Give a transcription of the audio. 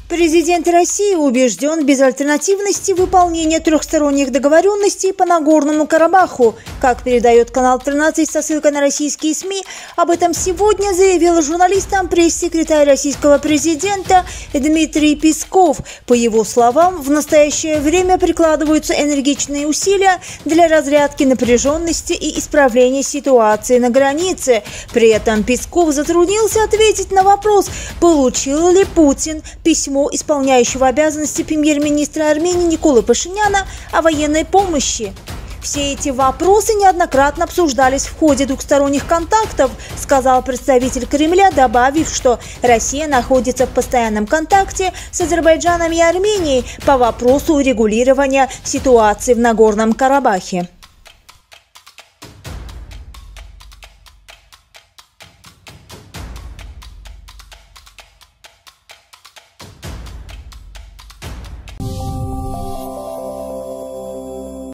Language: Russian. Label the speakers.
Speaker 1: Президент России убежден в безальтернативности выполнения трехсторонних договоренностей по Нагорному Карабаху. Как передает канал 13 со ссылкой на российские СМИ, об этом сегодня заявил журналистам пресс-секретарь российского президента Дмитрий Песков. По его словам, в настоящее время прикладываются энергичные усилия для разрядки напряженности и исправления ситуации на границе. При этом Песков затруднился ответить на вопрос, получил ли Путин письмо исполняющего обязанности премьер-министра Армении Николы Пашиняна о военной помощи. Все эти вопросы неоднократно обсуждались в ходе двухсторонних контактов, сказал представитель Кремля, добавив, что Россия находится в постоянном контакте с Азербайджаном и Арменией по вопросу урегулирования ситуации в Нагорном Карабахе.